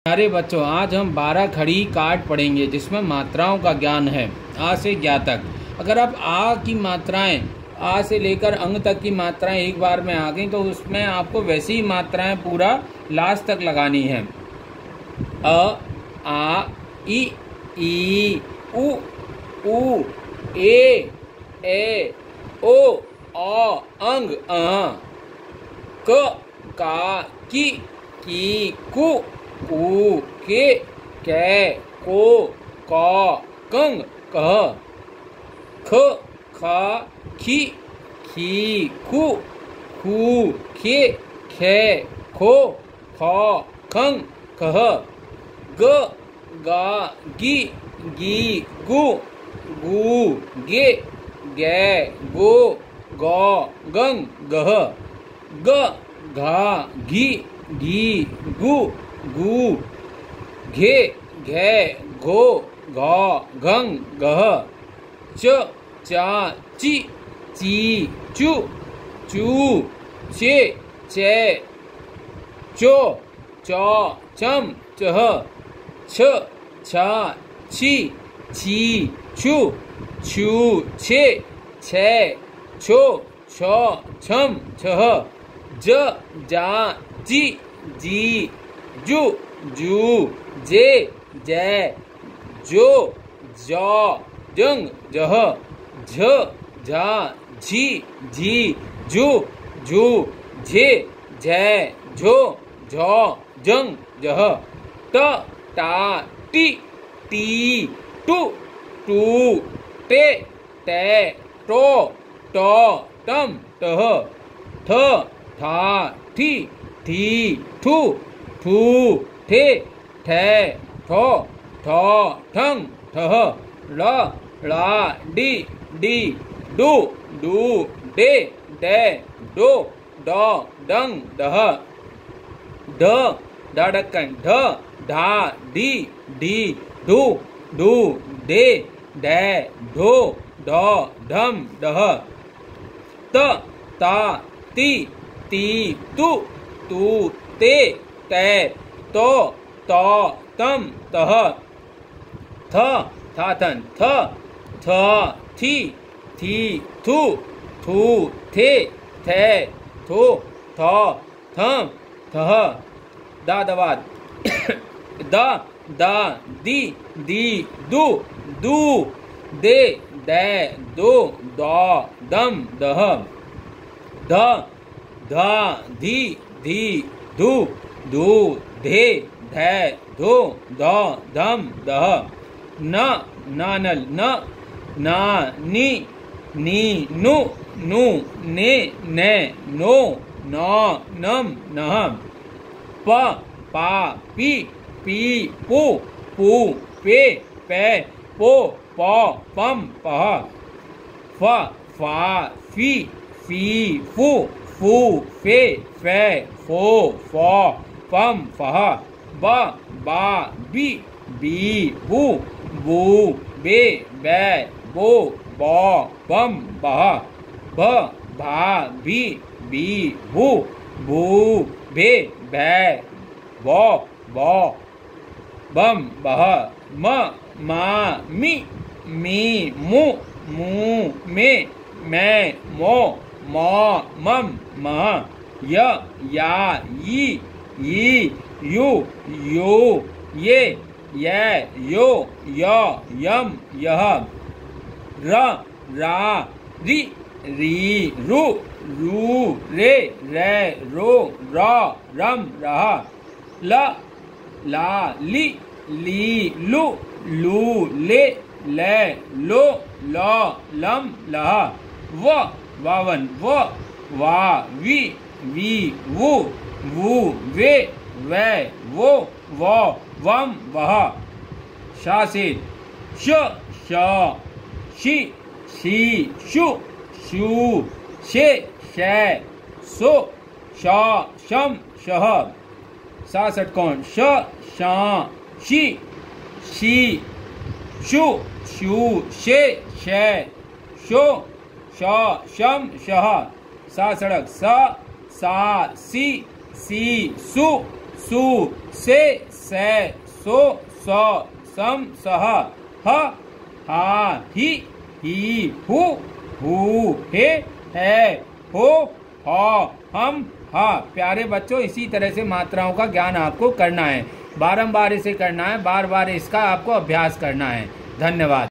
अरे बच्चों, आज हम 12 खड़ी कार्ड पढ़ेंगे जिसमें मात्राओं का ज्ञान है आ से ज्ञा तक। अगर आप आ की मात्राएं, आ से लेकर अंग तक की मात्राएं एक बार में आ गई तो उसमें आपको वैसी ही मात्राएं पूरा लास्ट तक लगानी है। अ, आ, ई, उ, ए, ओ, अंग, क, का, की, कु, के, को, कंग, कह, ख, खा, खी, खू, खे, खो, खंग, कह, ग, गा, गी, गु, गे, गो, गंग, गह, ग, घा, घी, गु, घे, घो, घंग, गह, चा, ची, चू, चे, चो, चम, चह, छा, छी, छू, छे, छो, छम, छह, जा, जी, जू, जे, जो, जंग, जह, झा, झी, जू, झे, झो, जंग, जह, टा, टी, टू, टे, टो, टम, टह, ठा, ठी, ठू, ठे, ठो, ठंग, ठह, ला, डी, डू, डे, डो, डंग, डह, ढक्कन, ढा, डी, डू, दे, ढो, ढम, डह, ता, ती, तू, ते, तो, तम, तह, थाथन, थी, थू, थे, थो, थम, थह, दादवाद, दा, दी, दू, दे, दो, दम, दह, धा, धी, धू, धे, धो, धम, दह, नानल, ना, नी, नु, ने, नो, नम, नह, पा, पी, पू, पे, पो, पम, पह, फा, फी, फू, फे, फो, पम, फह, बा, बी, बू, बे, बो, बम, बह, भा, बी, बू, बे, बो, बम, बह, मा, मी, मू, मे, मो, मम, मह, या, यी, यू, ये, यो, यम, यह, रा, री, रू, रे, रो, रम, रह, ला, ली, लू, ले, लो, लम, लह, वावन, वा, वी, वू, वे, वो, वम, वह, शा से शी, शू, शे, सो, शम, शह, सा षटकोण, शा, शी, शू, शे, शो, शम, शह, सा सड़क, सा, सी, सू, से, से, सो, सौ, सम, सह, ह, हा, ही, हु, हे, हो, हम, हा। प्यारे बच्चों, इसी तरह से मात्राओं का ज्ञान आपको करना है, बारंबार इसे करना है, बार बार इसका आपको अभ्यास करना है। धन्यवाद।